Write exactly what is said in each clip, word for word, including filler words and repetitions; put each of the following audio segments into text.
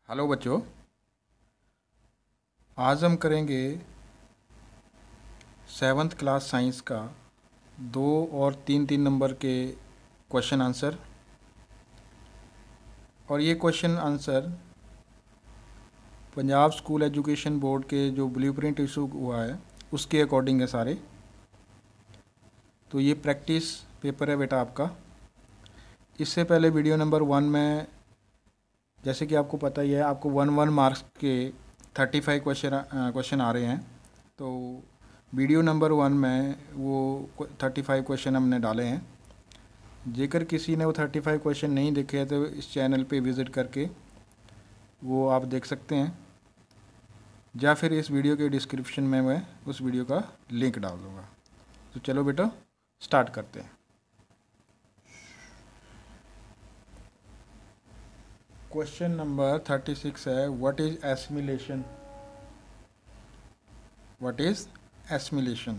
Hello बच्चों, आज हम करेंगे सेवन्थ क्लास साइंस का दो और तीन तीन नंबर के क्वेश्चन आंसर। और ये question answer Punjab school education board के जो ब्लूप्रिंट इशू हुआ है उसके अकॉर्डिंग है सारे। तो ये प्रैक्टिस पेपर है बेटा आपका। इससे पहले वीडियो नंबर वन में, जैसे कि आपको पता ही है, आपको वन वन मार्क्स के थर्टी फाइव क्वेश्चन क्वेश्चन आ रहे हैं। तो वीडियो नंबर वन में वो थर्टी फाइव क्वेश्चन हमने डाले हैं। जेकर किसी ने वो थर्टी फाइव क्वेश्चन नहीं देखे हैं तो इस चैनल पे विज़िट करके वो आप देख सकते हैं, या फिर इस वीडियो के डिस्क्रिप्शन में मैं उस वीडियो का लिंक डाल दूँगा। तो चलो बेटा स्टार्ट करते हैं। क्वेश्चन नंबर थर्टी सिक्स है, what is assimilation. What is assimilation.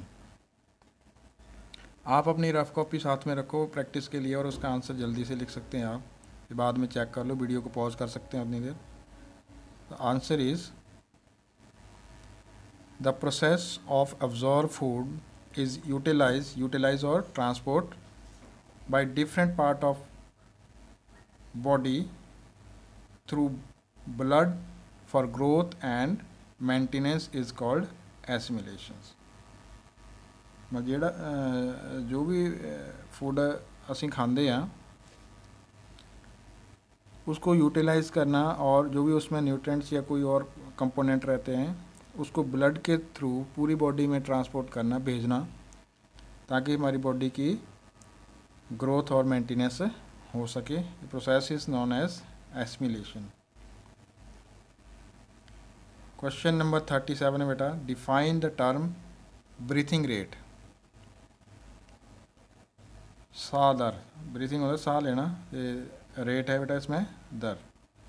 आप अपनी रफ कॉपी साथ में रखो प्रैक्टिस के लिए, और उसका आंसर जल्दी से लिख सकते हैं आप। फिर बाद में चेक कर लो, वीडियो को पॉज कर सकते हैं अपनी देर। The answer is the process of absorb food is utilize utilize और transport by different part of body through blood for growth and maintenance is called assimilations. ਜਿਹੜਾ जो भी फूड ਅਸੀਂ खाते हैं उसको यूटिलाइज़ करना, और जो भी उसमें न्यूट्रिएंट्स या कोई और कंपोनेंट रहते हैं उसको ब्लड के थ्रू पूरी बॉडी में ट्रांसपोर्ट करना, भेजना, ताकि हमारी बॉडी की ग्रोथ और मेंटेनेंस हो सके। Process is known as assimilation. Question number thirty seven है बेटा, define the term breathing rate. साह दर, ब्रीथिंग होता है साह लेना, ये रेट है बेटा इसमें दर।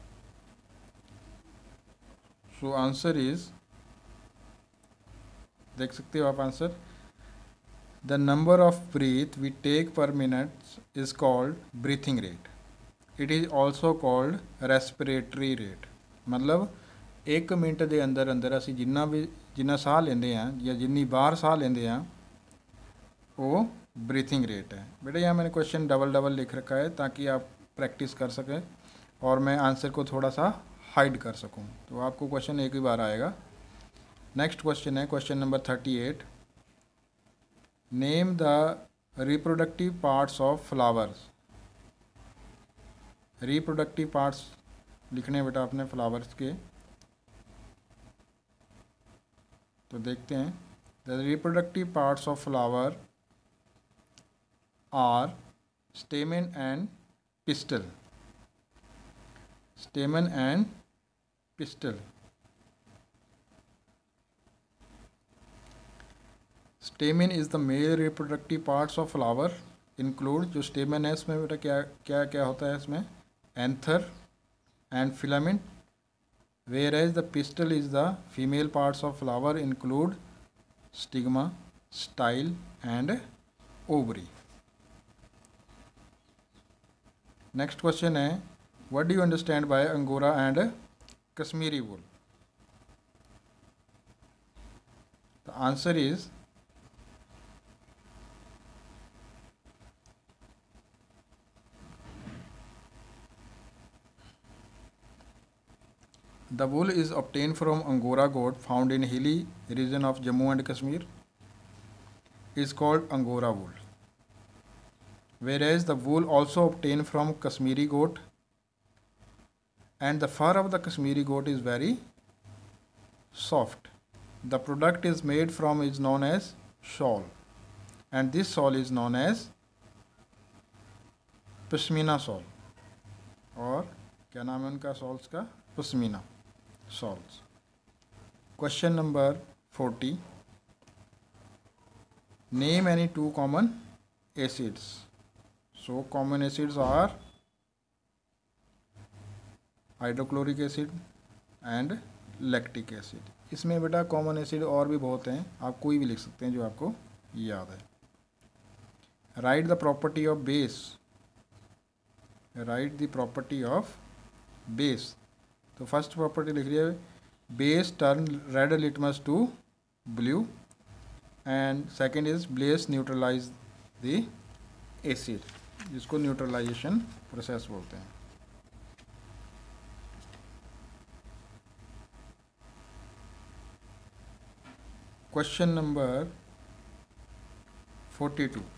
सो आंसर इज, देख सकते हो आप answer, the number of breath we take per minute is called breathing rate. It is also called respiratory rate. मतलब एक मिनट के अंदर अंदर असी जिन्ना भी जिन्ना साह लेंदे हैं या जिन्नी बार साह लेंदे हैं वो ब्रीथिंग रेट है। बेटा यहाँ मैंने क्वेश्चन डबल डबल लिख रखा है ताकि आप प्रैक्टिस कर सकें और मैं आंसर को थोड़ा सा हाइड कर सकूं। तो आपको क्वेश्चन एक ही बार आएगा। नेक्स्ट क्वेश्चन है question number thirty eight, name the reproductive parts of flowers. Reproductive parts लिखने बेटा अपने फ्लावर्स के। तो देखते हैं, the reproductive parts of flower are stamen and pistil. Stamen and pistil. Stamen is the male reproductive parts of flower. Include, जो stamen है इसमें बेटा क्या क्या क्या होता है इसमें, anther and filament. Where as the pistil is the female parts of flower include stigma, style and ovary. Next question है, what do you understand by angora and Kashmiri wool. The answer is, the wool is obtained from Angora goat found in hilly region of Jammu and Kashmir is called Angora wool. Whereas the wool also obtained from Kashmiri goat, and the fur of the Kashmiri goat is very soft. The product is made from is known as shawl, and this shawl is known as pashmina shawl. और क्या नाम है उनका shawls का, pashmina shawls. Question number forty, name any two common acids. So common acids are hydrochloric acid and lactic acid. इसमें बेटा common acid और भी बहुत हैं, आप कोई भी लिख सकते हैं जो आपको याद है। Write the property of base. Write the property of base. तो फर्स्ट प्रॉपर्टी लिख रही है base turn red litmus to blue and second is bless neutralize the acid, जिसको न्यूट्रलाइजेशन प्रोसेस बोलते हैं। Question number forty two.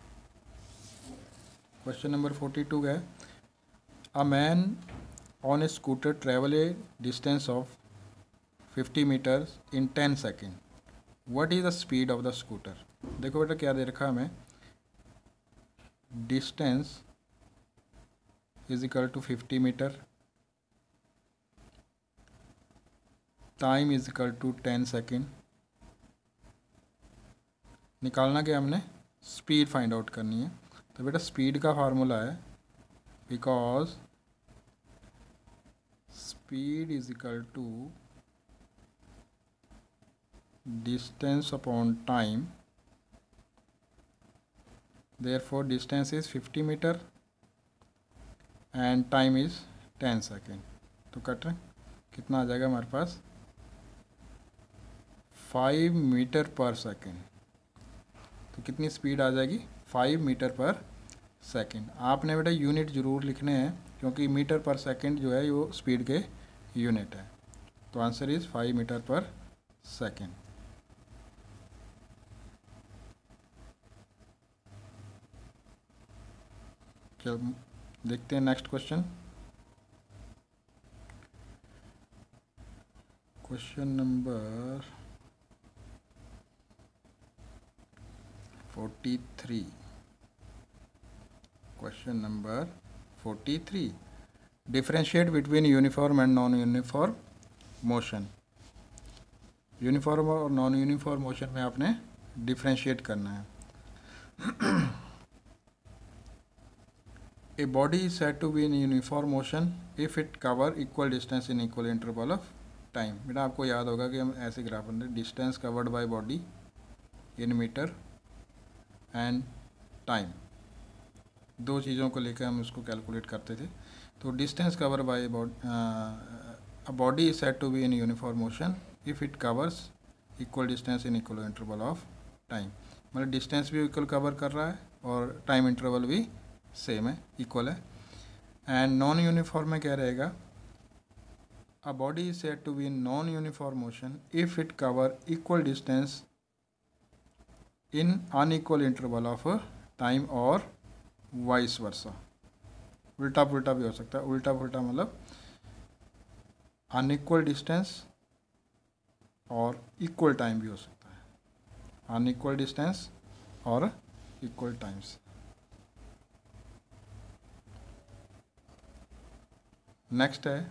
Question number forty two है a man on a scooter travel a distance of fifty meters in ten second, what is the speed of the scooter. देखो बेटा क्या दे रखा है हमें, distance is equal to fifty meter, time is equal to ten second. निकालना क्या हमने, स्पीड फाइंड आउट करनी है। तो बेटा स्पीड का फार्मूला है because speed is equal to distance upon time, therefore distance is fifty meter and time is ten second. तो कट रहे कितना आ जाएगा हमारे पास, फाइव मीटर पर सेकेंड। तो कितनी स्पीड आ जाएगी, फाइव मीटर पर सेकेंड। आपने बेटा यूनिट ज़रूर लिखने हैं क्योंकि मीटर पर सेकेंड जो है वो स्पीड के यूनिट है। तो answer is five meter per second. चलो देखते हैं next question. Question number forty three. Question number forty three, differentiate between uniform and non uniform motion. Uniform और नॉन यूनिफॉर्म मोशन में आपने डिफरेंशिएट करना है। A body is said to be in uniform motion if it cover equal distance in equal interval of time. बेटा आपको याद होगा कि हम ऐसे ग्राफ बनते हैं, distance covered by body in meter and time, दो चीज़ों को लेकर हम उसको कैलकुलेट करते थे। तो distance cover by a body is said to be in uniform motion if it covers equal distance in equal interval of time. मतलब डिस्टेंस भी इक्वल कवर कर रहा है और टाइम इंटरवल भी सेम है, इक्वल है। एंड नॉन यूनिफॉर्म में क्या रहेगा, a body is said to be in non uniform motion if it cover equal distance in unequal interval of time और वाइस वर्सा। उल्टा पुल्टा भी हो सकता है। उल्टा पुल्टा मतलब अनइक्वल डिस्टेंस और इक्वल टाइम भी हो सकता है, अनइक्वल डिस्टेंस और इक्वल टाइम्स। नेक्स्ट है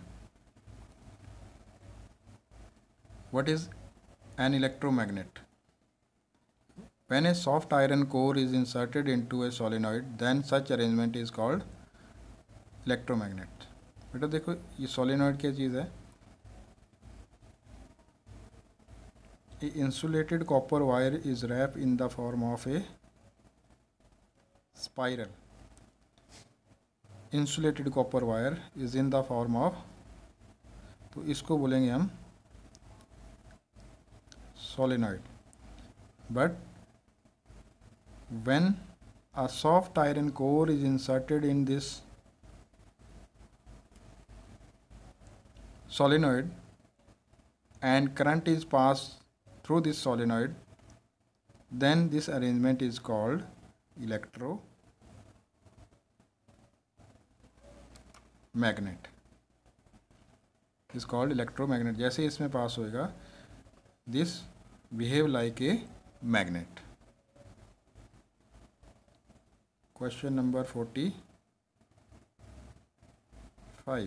what is an electromagnet. When a soft iron core is inserted into a solenoid, then such arrangement is called electromagnet. बेटा देखो ये solenoid क्या चीज़ है, a insulated copper wire is wrapped in the form of a spiral. Insulated copper wire is in the form of, तो इसको बोलेंगे हम solenoid. But when a soft iron core is inserted in this solenoid and current is passed through this solenoid, then this arrangement is called electromagnet. is called electromagnet. जैसे इसमें पास होएगा, this behave like a magnet. Question number forty-five.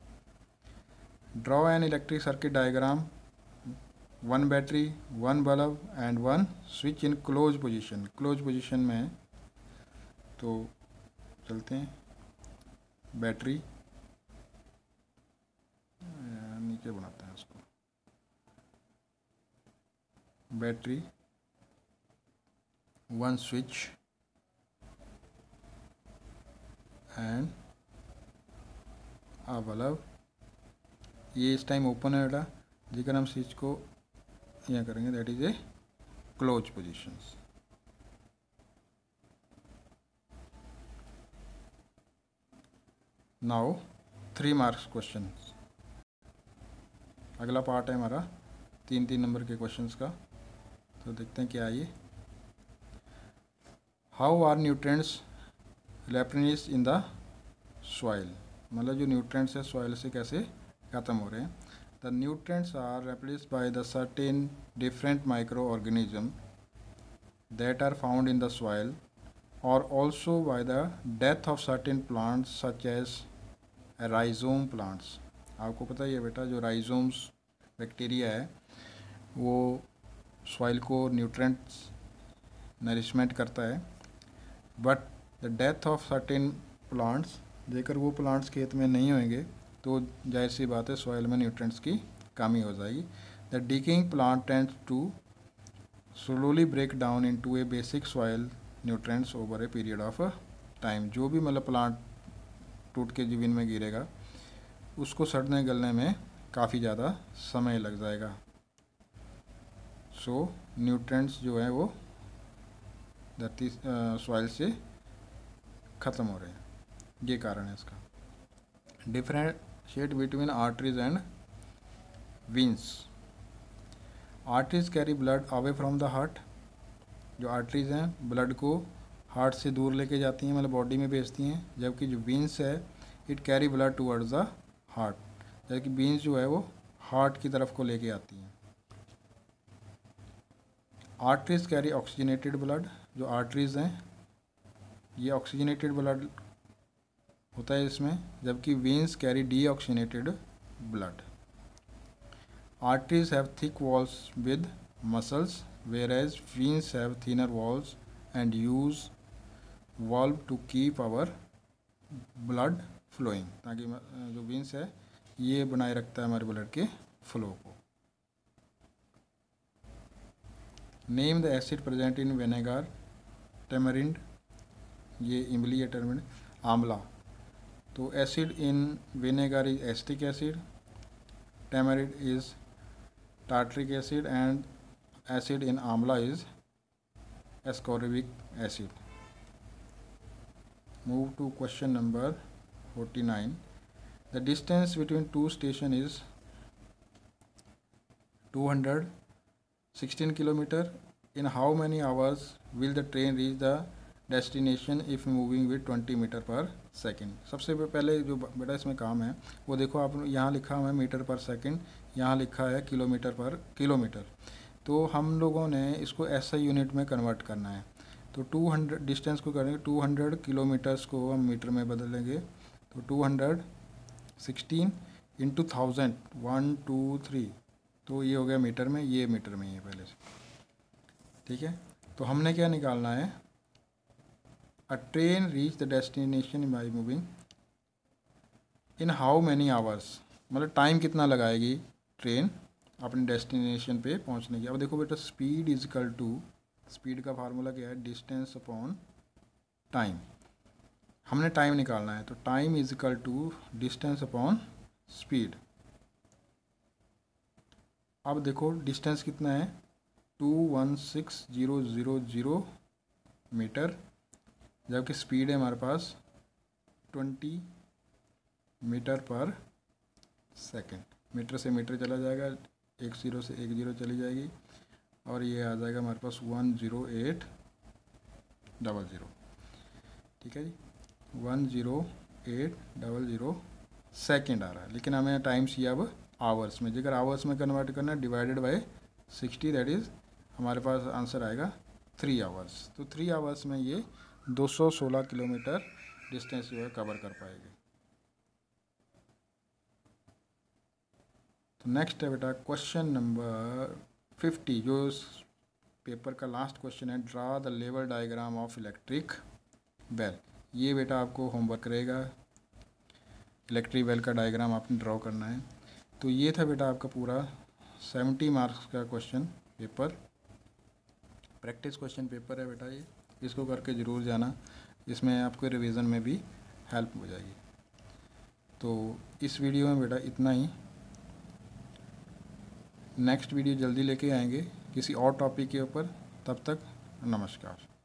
Draw an electric circuit diagram, one battery, one bulb and one switch in closed position. Closed position में है तो चलते हैं, battery नीचे बनाते हैं उसको, battery, one switch and a bulb ये इस टाइम ओपन है बेटा, जेकर हम स्विच को यहाँ करेंगे, that is a close positions. Now three marks question, अगला पार्ट है हमारा तीन तीन नंबर के क्वेश्चंस का। तो देखते हैं क्या है ये। How are nutrients replenished in the soil, मतलब जो न्यूट्रिएंट्स है सॉइल से कैसे ख़त्म हो रहे हैं। The nutrients are replaced by the certain different micro organism that are found in the soil और also by the death of certain plants such as rhizome plants. आपको पता ही है बेटा, जो राइजोम्स बैक्टीरिया है वो सॉइल को न्यूट्रिएंट्स नरिशमेंट करता है, but the death of certain plants, जेकर वो प्लांट्स खेत में नहीं होंगे तो जाहिर सी बात है सॉइल में न्यूट्रिएंट्स की कमी हो जाएगी। The decaying plant tends to slowly break down into a basic soil nutrients over a period of time. जो भी मतलब प्लांट टूट के ज़मीन में गिरेगा उसको सड़ने गलने में काफ़ी ज़्यादा समय लग जाएगा। सो न्यूट्रिएंट्स जो है वो धरती सॉइल से ख़त्म हो रहे हैं, ये कारण है इसका। Differentiate between arteries and veins. Arteries carry blood away from the heart, जो आर्टरीज हैं ब्लड को हार्ट से दूर लेके जाती हैं, मतलब बॉडी में भेजती हैं, जबकि जो वेन्स है it carry blood towards the heart, जबकि वेन्स जो है वो हार्ट की तरफ को लेके आती हैं। आर्टरीज कैरी ऑक्सीजनेटेड ब्लड, जो आर्टरीज हैं ये ऑक्सीजनेटेड ब्लड होता है इसमें, जबकि veins carry deoxygenated blood. Arteries have thick walls with muscles whereas veins have thinner walls and use valve to keep our blood flowing, ताकि जो veins है ये बनाए रखता है हमारे ब्लड के फ्लो को। Name the acid present in vinegar, tamarind, ये इमली है टेमरिंड, आंवला। तो acid in vinegar is acetic acid, tamarind is tartaric acid and acid in amla is ascorbic acid. Move to question number forty nine. The distance between two station is two hundred sixteen kilometer. In how many hours will the train reach the destination if moving with twenty meter per second. सबसे पहले जो बेटा इसमें काम है वो देखो, आप यहाँ लिखा हुआ है मीटर पर सेकेंड, यहाँ लिखा है किलोमीटर पर किलोमीटर। तो हम लोगों ने इसको ऐसा यूनिट में कन्वर्ट करना है। तो टू हंड्रेड डिस्टेंस को करेंगे, टू हंड्रेड किलोमीटर्स को हम मीटर में बदलेंगे। तो two hundred sixteen into thousand, one two three, तो ये हो गया मीटर में, ये मीटर में ये पहले से, ठीक है। तो हमने क्या निकालना है, a train reach the destination by moving in how many hours, मतलब टाइम कितना लगाएगी ट्रेन अपने डेस्टिनेशन पे पहुंचने की। अब देखो बेटा, speed is equal to, speed का फार्मूला क्या है, डिस्टेंस अपॉन टाइम। हमने टाइम निकालना है, तो time is equal to distance upon speed. अब देखो डिस्टेंस कितना है, two one six zero zero zero meter, जबकि स्पीड है हमारे पास twenty meter per second. Meter से मीटर चला जाएगा, एक ज़ीरो से एक ज़ीरो चली जाएगी, और ये आ जाएगा हमारे पास one zero eight double zero, ठीक है जी, one zero eight double zero second आ रहा है। लेकिन हमें टाइम चाहिए अब आवर्स में, जेकर आवर्स में कन्वर्ट करना है divided by sixty, that is हमारे पास आंसर आएगा थ्री आवर्स। तो थ्री आवर्स में ये दो सौ सोलह किलोमीटर डिस्टेंस जो है कवर कर पाएगी। तो नेक्स्ट है बेटा क्वेश्चन नंबर फिफ्टी, जो इस पेपर का लास्ट क्वेश्चन है, draw the level diagram of electric bell. ये बेटा आपको होमवर्क रहेगा, इलेक्ट्रिक बेल का डायग्राम आपने ड्रॉ करना है। तो ये था बेटा आपका पूरा सेवेंटी मार्क्स का question paper, practice question paper है बेटा ये, इसको करके ज़रूर जाना, इसमें आपको रिवीजन में भी हेल्प हो जाएगी। तो इस वीडियो में बेटा इतना ही। नेक्स्ट वीडियो जल्दी लेके आएंगे किसी और टॉपिक के ऊपर। तब तक नमस्कार।